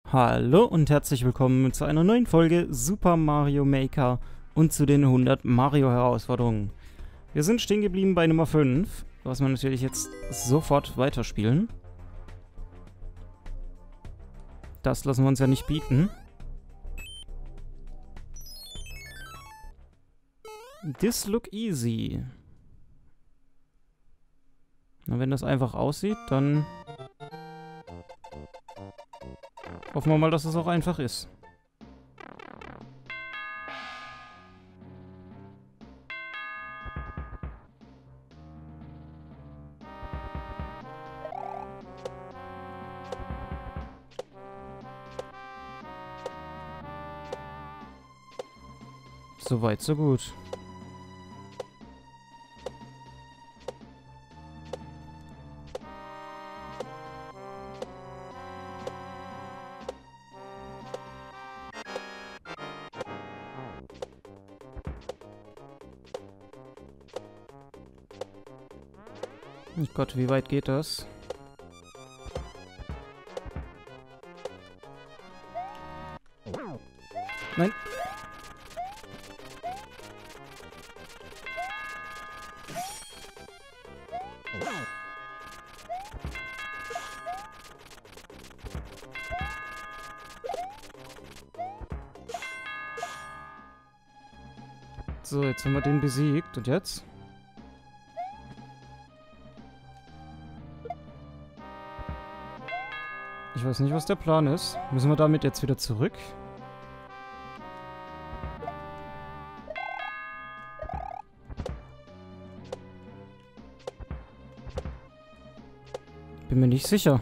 Hallo und herzlich willkommen zu einer neuen Folge Super Mario Maker und zu den 100 Mario-Herausforderungen. Wir sind stehen geblieben bei Nummer 5, was wir natürlich jetzt sofort weiterspielen. Das lassen wir uns ja nicht bieten. This look easy. Na, wenn das einfach aussieht, dann hoffen wir mal, dass es auch einfach ist. So weit, so gut. Oh Gott, wie weit geht das? Nein. So, jetzt haben wir den besiegt. Und jetzt? Ich weiß nicht, was der Plan ist. Müssen wir damit jetzt wieder zurück? Bin mir nicht sicher.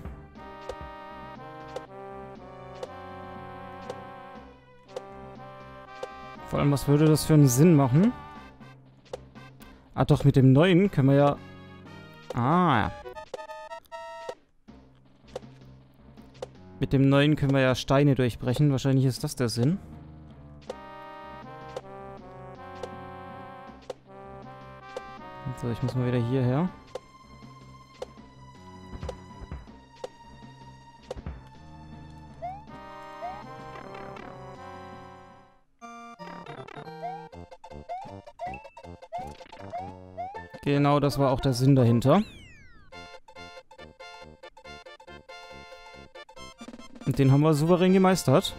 Vor allem, was würde das für einen Sinn machen? Ah, doch, mit dem neuen können wir ja... Ah. Mit dem neuen können wir ja Steine durchbrechen. Wahrscheinlich ist das der Sinn. So, ich muss mal wieder hierher. Genau, das war auch der Sinn dahinter. Und den haben wir souverän gemeistert.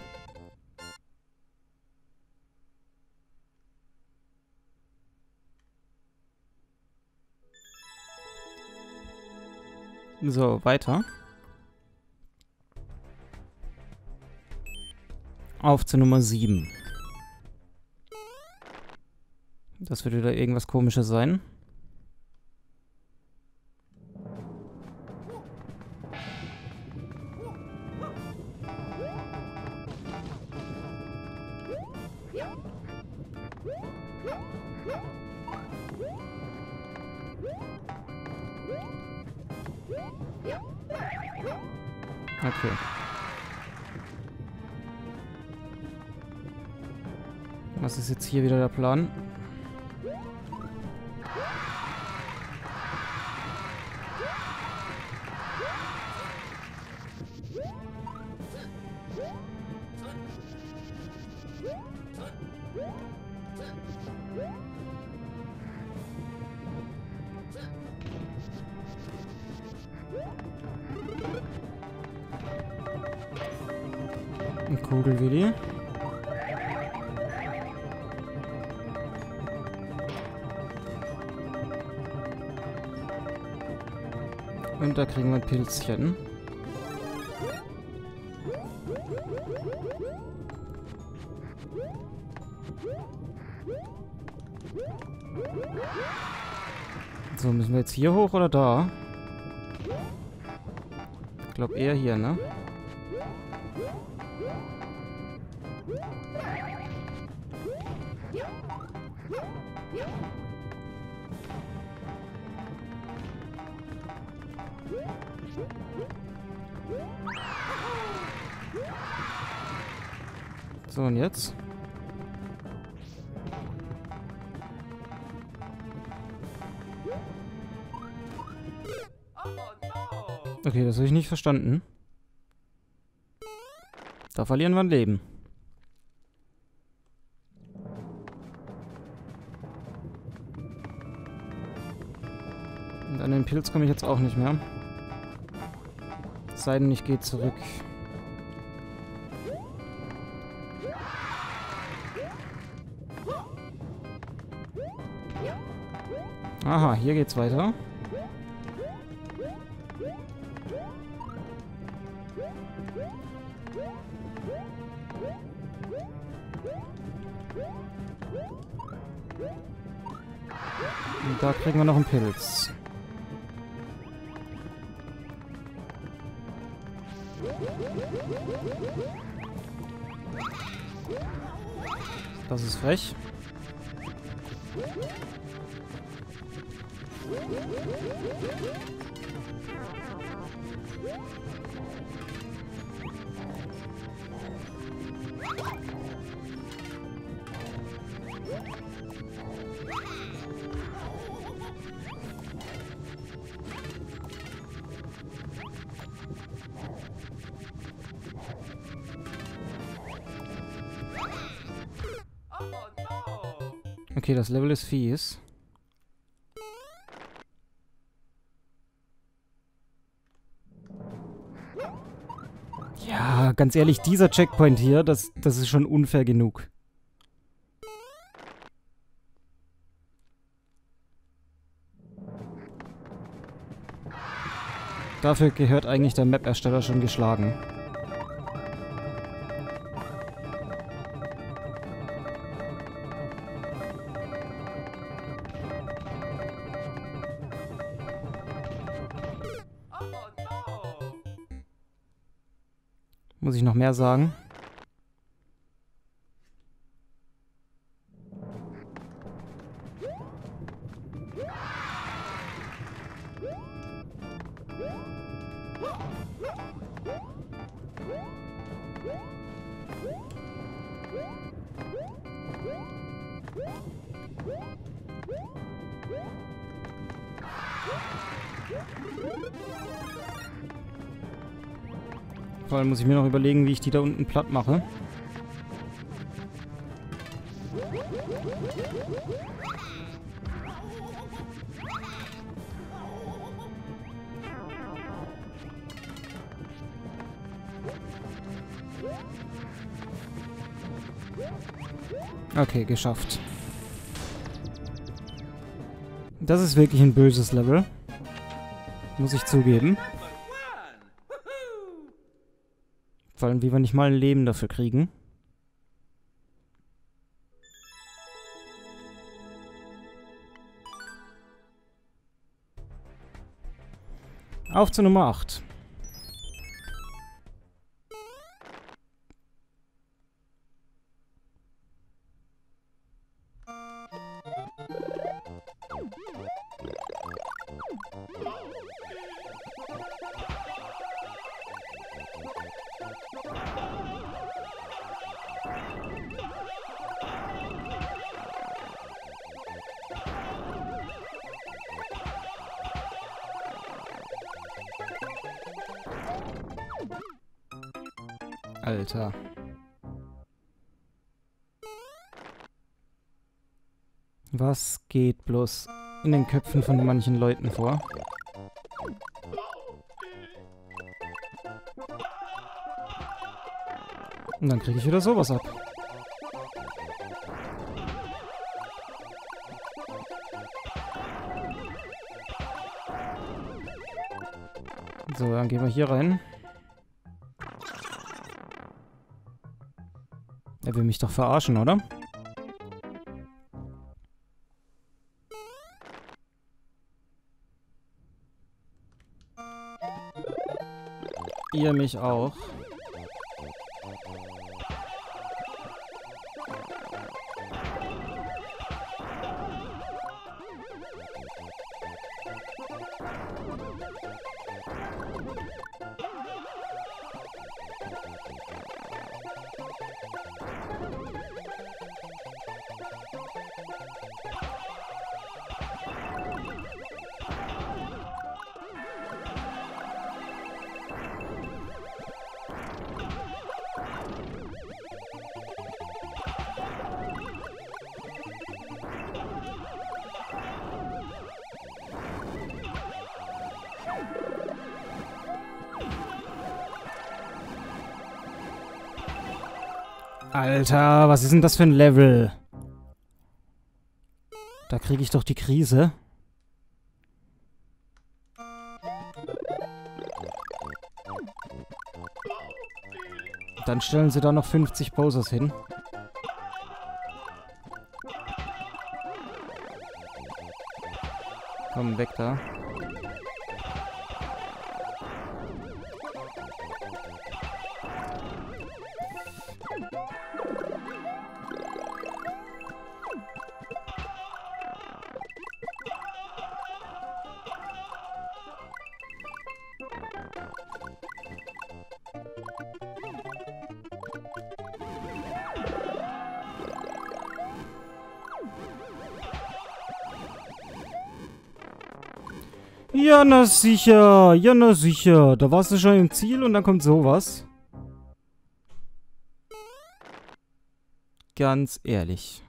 So, weiter. Auf zur Nummer 7. Das wird wieder irgendwas Komisches sein. Okay. Was ist jetzt hier wieder der Plan? Ein Kugelwilli. Und da kriegen wir ein Pilzchen. So, müssen wir jetzt hier hoch oder da? Ich glaube eher hier, ne? So, und jetzt? Okay, das habe ich nicht verstanden. Da verlieren wir ein Leben. Und an den Pilz komme ich jetzt auch nicht mehr. Es sei denn, ich gehe zurück. Aha, hier geht's weiter. Und da kriegen wir noch einen Pilz. Das ist frech. Okay, das Level ist fies. Ja, ganz ehrlich, dieser Checkpoint hier, das ist schon unfair genug. Dafür gehört eigentlich der Map-Ersteller schon geschlagen. Muss ich noch mehr sagen? Vor allem muss ich mir noch überlegen, wie ich die da unten platt mache. Okay, geschafft. Das ist wirklich ein böses Level. Muss ich zugeben. Vor allem, wie wir nicht mal ein Leben dafür kriegen. Auf zu Nummer 8. Alter. Was geht bloß in den Köpfen von manchen Leuten vor? Und dann kriege ich wieder sowas ab. So, dann gehen wir hier rein. Er will mich doch verarschen, oder? Ihr mich auch. Alter, was ist denn das für ein Level? Da kriege ich doch die Krise. Dann stellen sie da noch 50 Bowsers hin. Komm, weg da. Ja, na sicher. Ja, na sicher. Da warst du schon im Ziel und dann kommt sowas. Ganz ehrlich.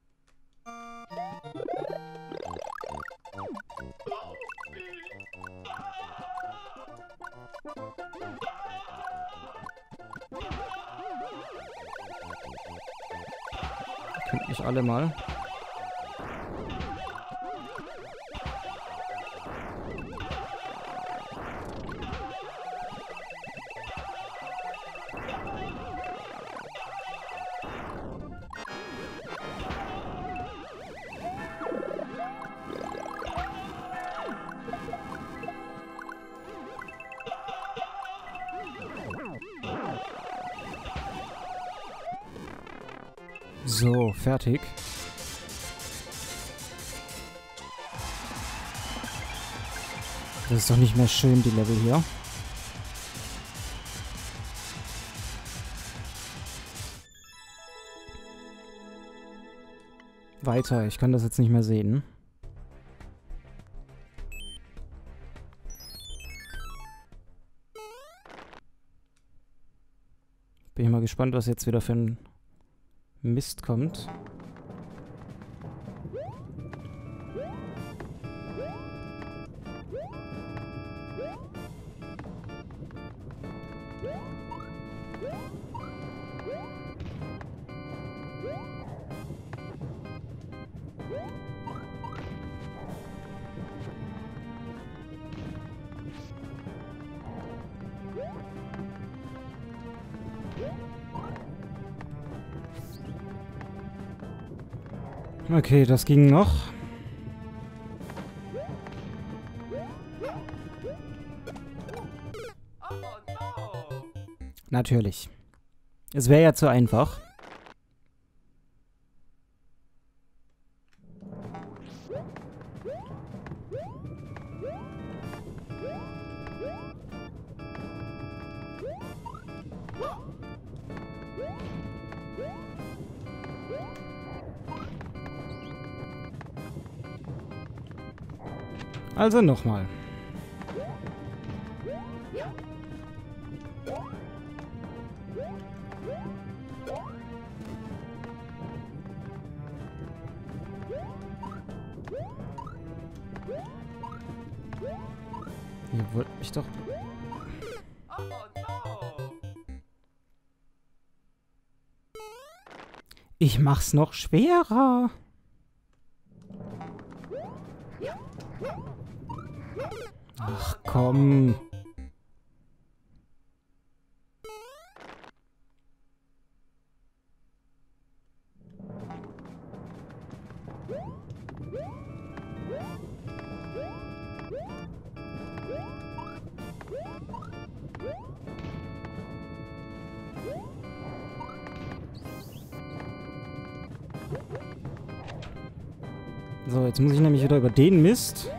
Könnt mich alle mal. So, fertig. Das ist doch nicht mehr schön, die Level hier. Weiter, ich kann das jetzt nicht mehr sehen. Bin ich mal gespannt, was jetzt wieder für ein Mist kommt. Okay, das ging noch. Natürlich. Es wäre ja zu einfach. Also nochmal. Ihr wollt mich doch... Ich mach's noch schwerer. Ach komm. So, jetzt muss ich nämlich wieder über den Mist.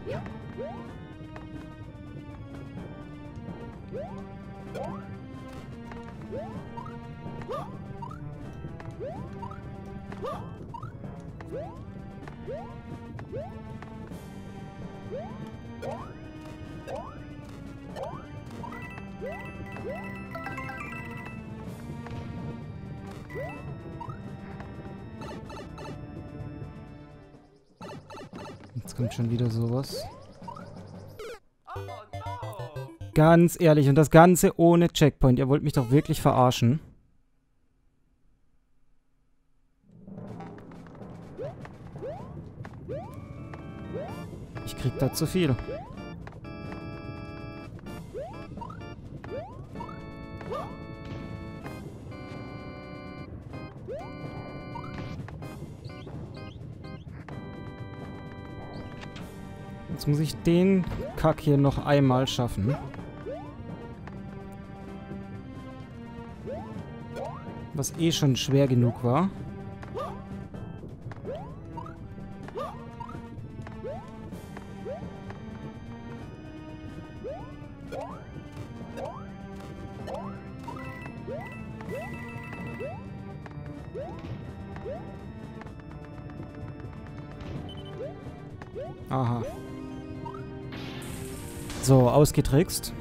Jetzt kommt schon wieder sowas. Ganz ehrlich, und das Ganze ohne Checkpoint. Ihr wollt mich doch wirklich verarschen. kriegt da zu viel. Jetzt muss ich den Kack hier noch einmal schaffen. Was eh schon schwer genug war. Aha. So, ausgetrickst.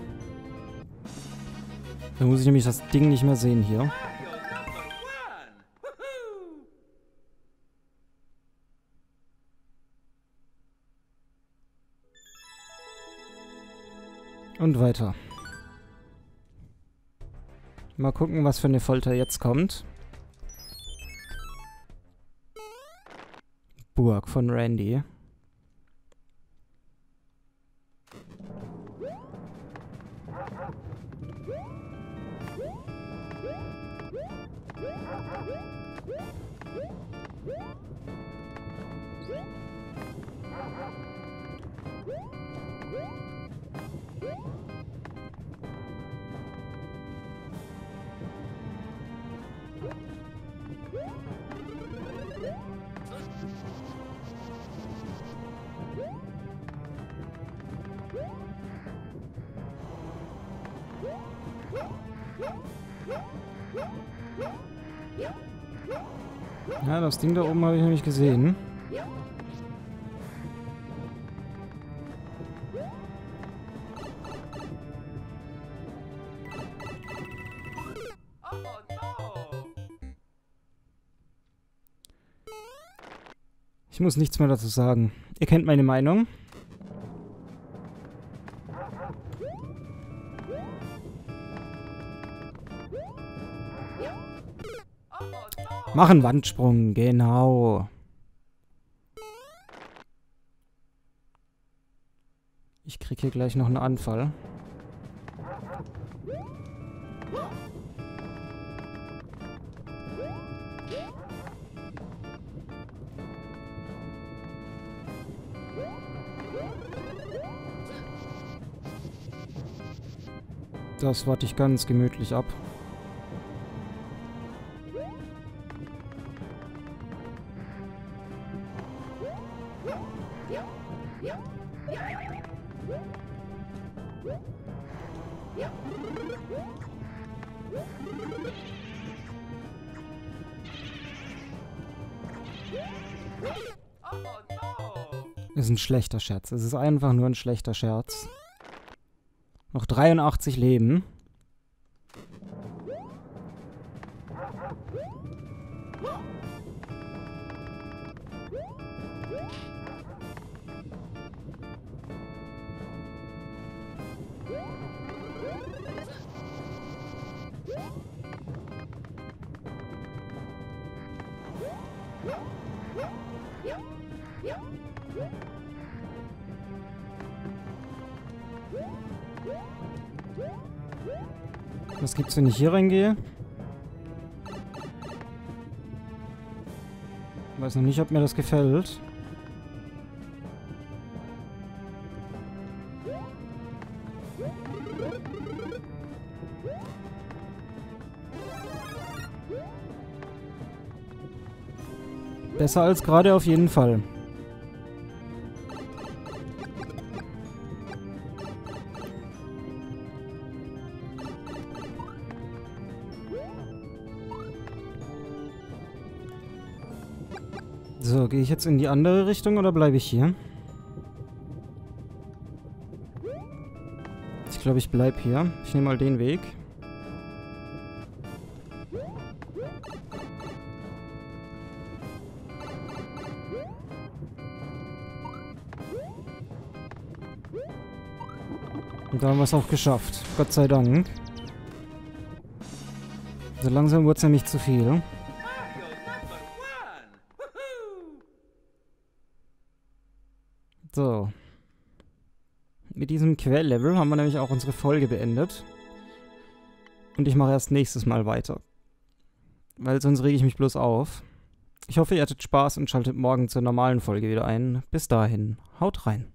Dann muss ich nämlich das Ding nicht mehr sehen hier. Und weiter. Mal gucken, was für eine Folter jetzt kommt. Burg von Randy. Ja, das Ding da oben habe ich nämlich gesehen. Ich muss nichts mehr dazu sagen. Ihr kennt meine Meinung. Mach einen Wandsprung, genau. Ich krieg hier gleich noch einen Anfall. Das warte ich ganz gemütlich ab. Ist ein schlechter Scherz. Es ist einfach nur ein schlechter Scherz. Noch 83 Leben. Was gibt's, wenn ich hier reingehe? Weiß noch nicht, ob mir das gefällt. Besser als gerade auf jeden Fall. So, gehe ich jetzt in die andere Richtung oder bleibe ich hier? Ich glaube, ich bleibe hier. Ich nehme mal den Weg. Und da haben wir es auch geschafft. Gott sei Dank. So langsam wird es nämlich zu viel. So. Mit diesem Quelllevel haben wir nämlich auch unsere Folge beendet. Und ich mache erst nächstes Mal weiter. Weil sonst rege ich mich bloß auf. Ich hoffe, ihr hattet Spaß und schaltet morgen zur normalen Folge wieder ein. Bis dahin, haut rein.